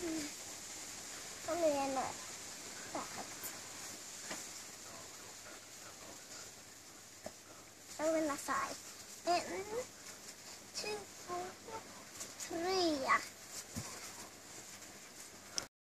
Och nu är jag färdigt. I'm gonna say 1, 2,